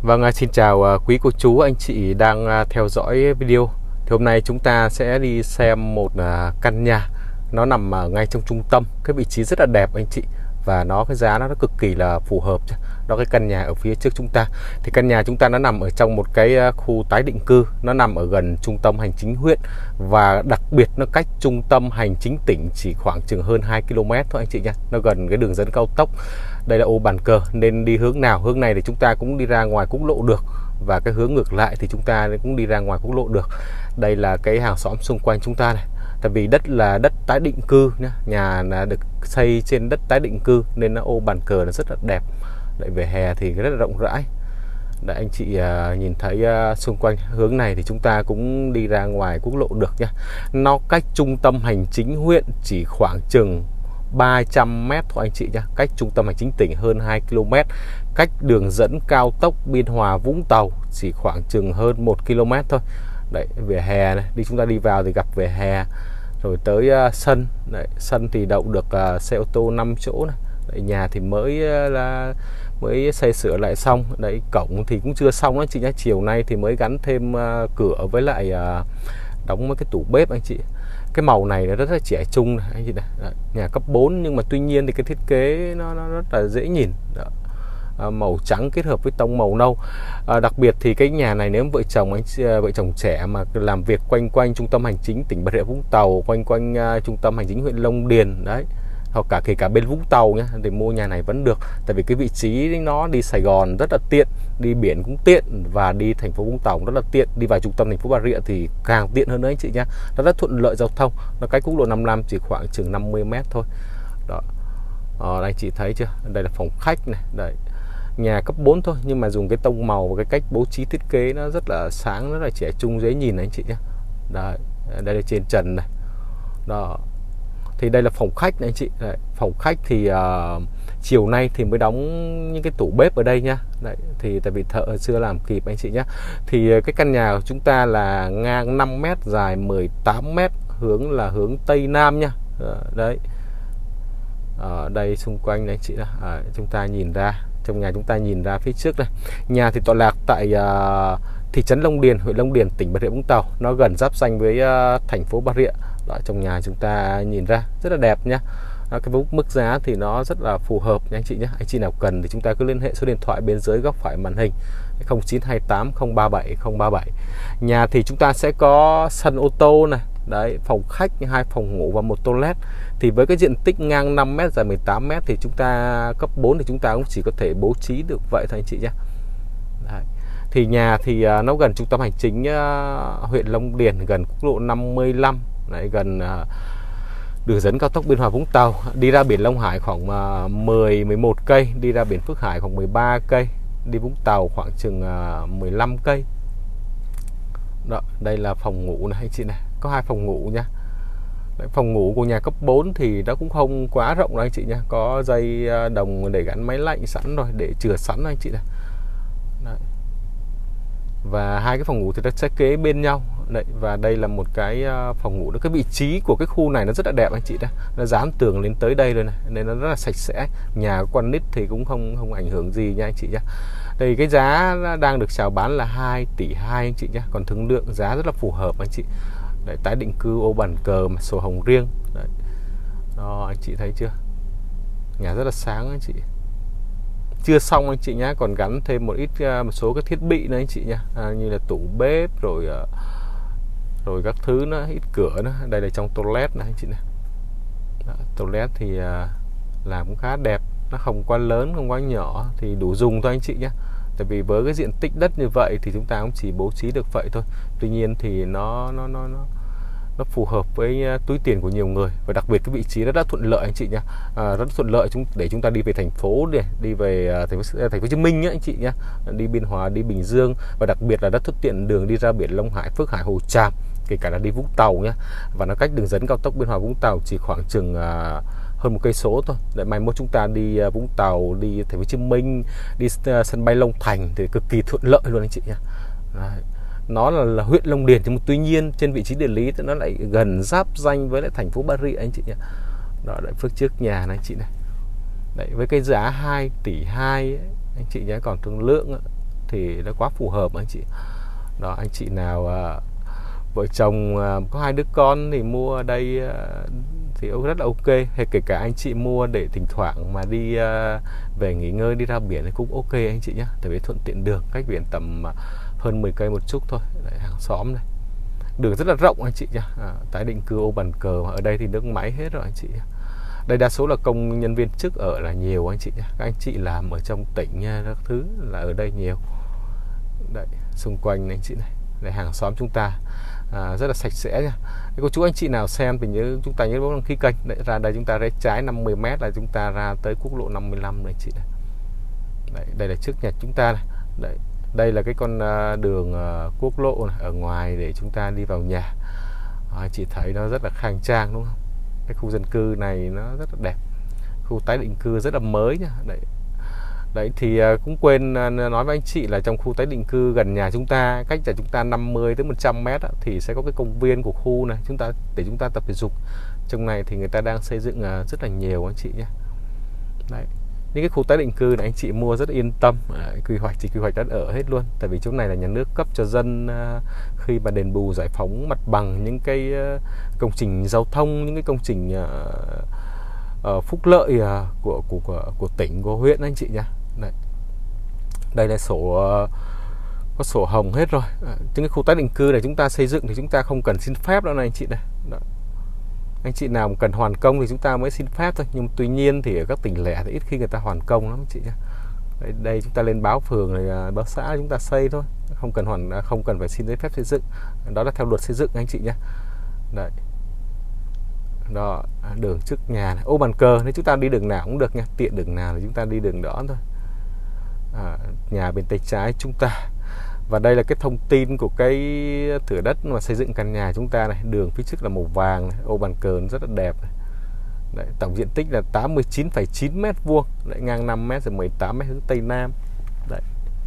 Vâng, xin chào quý cô chú anh chị đang theo dõi video. Thì hôm nay chúng ta sẽ đi xem một căn nhà. Nó nằm ngay trong trung tâm, cái vị trí rất là đẹp anh chị. Và cái giá nó cực kỳ là phù hợp. Đó, cái căn nhà ở phía trước chúng ta. Thì căn nhà chúng ta nó nằm ở trong một cái khu tái định cư. Nó nằm ở gần trung tâm hành chính huyện. Và đặc biệt nó cách trung tâm hành chính tỉnh chỉ khoảng chừng hơn 2 km thôi anh chị nha. Nó gần cái đường dẫn cao tốc. Đây là ô bàn cờ, nên đi hướng nào? Hướng này thì chúng ta cũng đi ra ngoài quốc lộ được, và cái hướng ngược lại thì chúng ta cũng đi ra ngoài quốc lộ được. Đây là cái hàng xóm xung quanh chúng ta này. Tại vì đất là đất tái định cư nhá, nhà là được xây trên đất tái định cư nên ô bàn cờ nó rất là đẹp. Lại về hè thì rất là rộng rãi. Đấy, anh chị nhìn thấy xung quanh hướng này thì chúng ta cũng đi ra ngoài quốc lộ được nhá. Nó cách trung tâm hành chính huyện chỉ khoảng chừng 300 m thôi anh chị nhé. Cách trung tâm hành chính tỉnh hơn 2 km. Cách đường dẫn cao tốc Biên Hòa Vũng Tàu chỉ khoảng chừng hơn 1 km thôi. Đấy, vỉa hè này, chúng ta đi vào thì gặp vỉa hè. Rồi tới sân. Đấy, sân thì đậu được xe ô tô 5 chỗ này. Đấy, nhà thì mới xây sửa lại xong. Đấy, cổng thì cũng chưa xong anh chị nhé. Chiều nay thì mới gắn thêm cửa với lại đóng mấy cái tủ bếp anh chị. Cái màu này nó rất là trẻ trung này, anh chị này. Đấy, nhà cấp 4 nhưng mà tuy nhiên thì cái thiết kế nó rất là dễ nhìn. Đó. Màu trắng kết hợp với tông màu nâu. Đặc biệt thì cái nhà này nếu vợ chồng trẻ mà làm việc quanh quanh trung tâm hành chính tỉnh Bà Rịa Vũng Tàu, quanh trung tâm hành chính huyện Long Điền đấy, hoặc kể cả bên Vũng Tàu nhé, thì mua nhà này vẫn được. Tại vì cái vị trí nó đi Sài Gòn rất là tiện, đi biển cũng tiện, và đi thành phố Vũng Tàu rất là tiện, đi vào trung tâm thành phố Bà Rịa thì càng tiện hơn nữa anh chị nhé. Nó rất thuận lợi giao thông, nó cách quốc lộ 55 chỉ khoảng chừng 50 m thôi. Đó, anh chị thấy chưa? Đây là phòng khách này. Đây, nhà cấp 4 thôi nhưng mà dùng cái tông màu và cái cách bố trí thiết kế nó rất là sáng, rất là trẻ trung, dễ nhìn anh chị nhé. Đây, đây là trên trần này. Đó. Thì đây là phòng khách này anh chị. Đấy, phòng khách thì chiều nay thì mới đóng những cái tủ bếp ở đây nhá. Đấy, thì tại vì thợ chưa làm kịp anh chị nhé. Thì cái căn nhà của chúng ta là ngang 5 m, dài 18 m, hướng là hướng Tây Nam nhá. Đấy. Ở đây xung quanh này anh chị đó. Chúng ta nhìn ra, trong nhà chúng ta nhìn ra phía trước đây. Nhà thì tọa lạc tại thị trấn Long Điền, huyện Long Điền, tỉnh Bà Rịa Vũng Tàu. Nó gần giáp ranh với thành phố Bà Rịa. Đó, trong nhà chúng ta nhìn ra rất là đẹp nhá. Cái mức giá thì nó rất là phù hợp nha anh chị nhé. Anh chị nào cần thì chúng ta cứ liên hệ số điện thoại bên dưới góc phải màn hình 0928 037 037. Nhà thì chúng ta sẽ có sân ô tô này. Đấy, phòng khách, 2 phòng ngủ và 1 toilet. Thì với cái diện tích ngang 5 m, dài 18 m thì chúng ta cấp 4 thì chúng ta cũng chỉ có thể bố trí được vậy thôi anh chị nhé. Đấy. Thì nhà thì nó gần trung tâm hành chính huyện Long Điền, gần quốc lộ 55. Đấy, gần đường dẫn cao tốc Biên Hòa Vũng Tàu. Đi ra biển Long Hải khoảng 10-11 cây, đi ra biển Phước Hải khoảng 13 cây, đi Vũng Tàu khoảng chừng 15 cây. Đó, đây là phòng ngủ này anh chị này, có 2 phòng ngủ nha. Đấy, phòng ngủ của nhà cấp 4 thì nó cũng không quá rộng đâu anh chị nha, có dây đồng để gắn máy lạnh sẵn rồi, để chừa sẵn anh chị này. Đấy. Và 2 cái phòng ngủ thì nó sẽ kế bên nhau. Đấy, và đây là một cái phòng ngủ đó. Cái vị trí của cái khu này nó rất là đẹp anh chị đó. Nó dán tường lên tới đây rồi này, nên nó rất là sạch sẽ. Nhà của con nít thì cũng không ảnh hưởng gì nha anh chị nhé. Đây, cái giá đang được chào bán là 2,2 tỷ anh chị nhé. Còn thương lượng giá rất là phù hợp anh chị. Đấy, tái định cư ô bàn cờ mà sổ hồng riêng. Đấy. Đó, anh chị thấy chưa? Nhà rất là sáng anh chị. Chưa xong anh chị nhé, còn gắn thêm một số cái thiết bị nữa anh chị nhé, như là tủ bếp rồi các thứ nữa, ít cửa nữa. Đây là trong toilet này anh chị này. Đó, toilet thì làm cũng khá đẹp, nó không quá lớn không quá nhỏ, thì đủ dùng thôi anh chị nhé. Tại vì với cái diện tích đất như vậy thì chúng ta cũng chỉ bố trí được vậy thôi. Tuy nhiên thì nó phù hợp với túi tiền của nhiều người, và đặc biệt cái vị trí rất thuận lợi anh chị nhé. Rất thuận lợi để chúng ta đi về thành phố, để đi về thành phố Hồ Chí Minh nhé anh chị nhé, đi Biên Hòa, đi Bình Dương, và đặc biệt là rất thuận tiện đường đi ra biển Long Hải, Phước Hải, Hồ Tràm, kể cả là đi Vũng Tàu nhé. Và nó cách đường dẫn cao tốc Biên Hòa Vũng Tàu chỉ khoảng chừng hơn 1 cây số thôi. Để mai mốt chúng ta đi Vũng Tàu, đi thành phố Hồ Chí Minh, đi sân bay Long Thành thì cực kỳ thuận lợi luôn anh chị nhé. Đấy. Nó là huyện Long Điền, nhưng mà tuy nhiên trên vị trí địa lý thì nó lại gần giáp ranh với lại thành phố Bà Rịa anh chị nhé. Đó, lại phía trước nhà này anh chị này. Đấy, với cái giá 2,2 tỷ anh chị nhé. Còn thương lượng thì nó quá phù hợp anh chị. Đó, anh chị nào vợ chồng có 2 đứa con thì mua ở đây thì rất là ok. Hay kể cả anh chị mua để thỉnh thoảng mà đi về nghỉ ngơi, đi ra biển thì cũng ok anh chị nhé. Tại vì thuận tiện đường, cách biển tầm hơn 10 cây một chút thôi. Đấy, hàng xóm này, đường rất là rộng anh chị nhé. Tái định cư Ô Bàn Cờ mà ở đây thì nước máy hết rồi anh chị. Đây đa số là công nhân viên chức ở là nhiều anh chị nhé. Các anh chị làm ở trong tỉnh các thứ là ở đây nhiều. Đấy, xung quanh anh chị này, đây hàng xóm chúng ta rất là sạch sẽ nha. Cô chú anh chị nào xem thì chúng ta nhớ bấm đăng ký kênh. Đấy, ra đây chúng ta rẽ trái 50 m là chúng ta ra tới quốc lộ 55 này anh chị này. Đấy, đây là trước nhà chúng ta này. Đấy, đây là cái con đường quốc lộ này, ở ngoài để chúng ta đi vào nhà. Anh chị thấy nó rất là khang trang đúng không? Cái khu dân cư này nó rất là đẹp, khu tái định cư rất là mới nha. Đấy thì cũng quên nói với anh chị là trong khu tái định cư gần nhà chúng ta, cách nhà chúng ta 50 tới 100 m thì sẽ có cái công viên của khu này để chúng ta tập thể dục. Trong này thì người ta đang xây dựng rất là nhiều anh chị nhé. Đấy, những cái khu tái định cư này anh chị mua rất yên tâm. Quy hoạch chỉ quy hoạch đất ở hết luôn, tại vì chỗ này là nhà nước cấp cho dân khi mà đền bù giải phóng mặt bằng những cái công trình giao thông, những cái công trình phúc lợi của tỉnh, của huyện anh chị nha. Đây là có sổ hồng hết rồi. Những cái khu tái định cư này chúng ta xây dựng thì chúng ta không cần xin phép đâu này anh chị này. Đó. Anh chị nào cần hoàn công thì chúng ta mới xin phép thôi. Nhưng tuy nhiên thì ở các tỉnh lẻ thì ít khi người ta hoàn công lắm anh chị nhé. Đây chúng ta lên báo phường này, báo xã chúng ta xây thôi, không cần phải xin giấy phép xây dựng. Đó là theo luật xây dựng anh chị nhé. Đấy. Đó, đường trước nhà này, Ô Bàn Cờ, nếu chúng ta đi đường nào cũng được nha, tiện đường nào thì chúng ta đi đường đó thôi. Nhà bên tay trái chúng ta. Và đây là cái thông tin của cái thửa đất mà xây dựng căn nhà chúng ta này. Đường phía trước là màu vàng này, Ô Bàn Cờ rất là đẹp này. Đấy, tổng diện tích là 89,9 m², lại ngang 5 m rồi 18 m hướng Tây Nam. Đấy,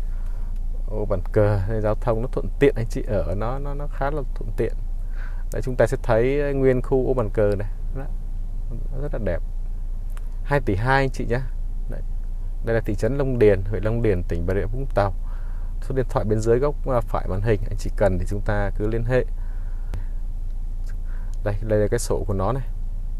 Ô Bàn Cờ, giao thông nó thuận tiện anh chị, ở nó khá là thuận tiện. Đấy, chúng ta sẽ thấy nguyên khu Ô Bàn Cờ này. Đó, rất là đẹp. 2,2 tỷ anh chị nhé. Đây là thị trấn Long Điền, huyện Long Điền, tỉnh Bà Rịa Vũng Tàu. Số điện thoại bên dưới góc phải màn hình, anh chị cần thì chúng ta cứ liên hệ. Đây là cái sổ của nó này.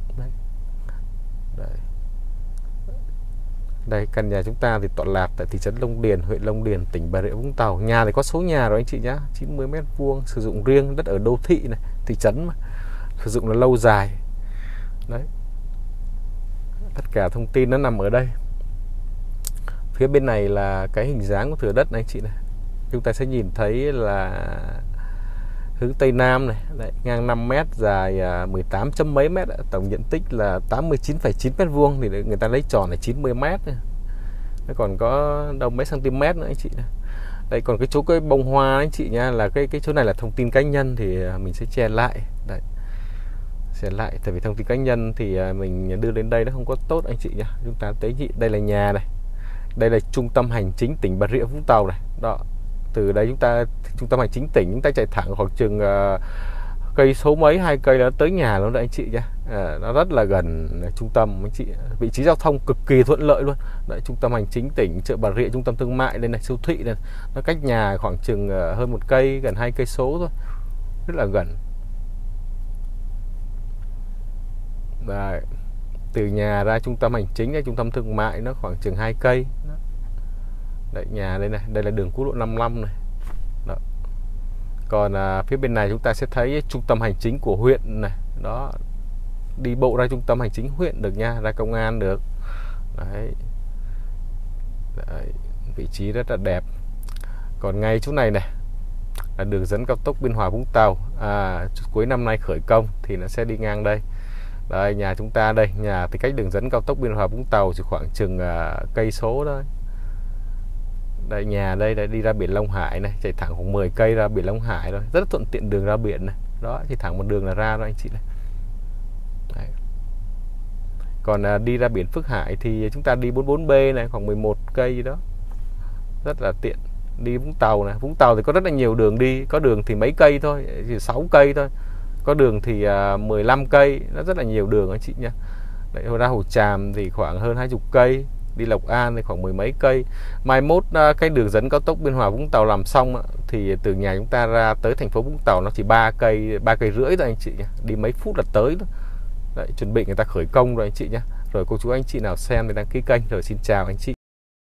Đây, căn nhà chúng ta thì tọa lạc tại thị trấn Long Điền, huyện Long Điền, tỉnh Bà Rịa Vũng Tàu. Nhà thì có số nhà rồi anh chị nhá, 90 m², sử dụng riêng, đất ở đô thị này, thị trấn mà, sử dụng là lâu dài. Đấy, tất cả thông tin nó nằm ở đây. Phía bên này là cái hình dáng của thửa đất này anh chị này. Chúng ta sẽ nhìn thấy là hướng Tây Nam này. Đấy, ngang 5 m, dài 18 chấm mấy mét, tổng diện tích là 89,9 m², thì người ta lấy tròn là 90 m. Nó còn có đâu mấy cm nữa anh chị này. Đây, còn cái chỗ cái bông hoa anh chị nha, là cái chỗ này là thông tin cá nhân thì mình sẽ che lại. Đấy, sẽ lại, tại vì thông tin cá nhân thì mình đưa lên đây nó không có tốt anh chị nha. Chúng ta thấy chị, đây là nhà này. Đây là trung tâm hành chính tỉnh Bà Rịa Vũng Tàu này. Đó, từ đây trung tâm hành chính tỉnh chúng ta chạy thẳng khoảng chừng cây số mấy, 2 cây là tới nhà luôn đấy anh chị nhé. Nó rất là gần trung tâm anh chị, vị trí giao thông cực kỳ thuận lợi luôn. Đấy, trung tâm hành chính tỉnh, chợ Bà Rịa, trung tâm thương mại đây này, siêu thị này, nó cách nhà khoảng chừng hơn 1 cây, gần 2 cây số thôi, rất là gần. Đấy, từ nhà ra trung tâm hành chính ra trung tâm thương mại nó khoảng chừng 2 cây. Đấy, nhà đây này, đây là đường quốc lộ 55 này. Đó. Còn phía bên này chúng ta sẽ thấy trung tâm hành chính của huyện này. Đó, đi bộ ra trung tâm hành chính huyện được nha, ra công an được. Đấy. Đấy, vị trí rất là đẹp. Còn ngay chỗ này này là đường dẫn cao tốc Biên Hòa Vũng Tàu. Cuối năm nay khởi công thì nó sẽ đi ngang đây. Đây, nhà chúng ta đây, nhà thì cách đường dẫn cao tốc Biên Hòa Vũng Tàu chỉ khoảng chừng cây số thôi. Đây, nhà đây đã đi ra biển Long Hải này, chạy thẳng khoảng 10 cây ra biển Long Hải rồi, rất là thuận tiện đường ra biển này. Đó, chỉ thẳng một đường là ra rồi anh chị này. Đấy. Còn đi ra biển Phước Hải thì chúng ta đi 44B này, khoảng 11 cây gì đó, rất là tiện. Đi Vũng Tàu này, Vũng Tàu thì có rất là nhiều đường đi, có đường thì mấy cây thôi, chỉ 6 cây thôi, có đường thì 15 cây, nó rất là nhiều đường anh chị nha. Đấy, ra Hồ Tràm thì khoảng hơn 20 cây, đi Lộc An thì khoảng 10 mấy cây. Mai mốt cái đường dẫn cao tốc Biên Hòa Vũng Tàu làm xong thì từ nhà chúng ta ra tới thành phố Vũng Tàu nó chỉ 3 cây rưỡi thôi anh chị nhé, đi mấy phút là tới đó. Đấy, chuẩn bị người ta khởi công rồi anh chị nhé. Rồi cô chú anh chị nào xem thì đăng ký kênh. Rồi xin chào anh chị.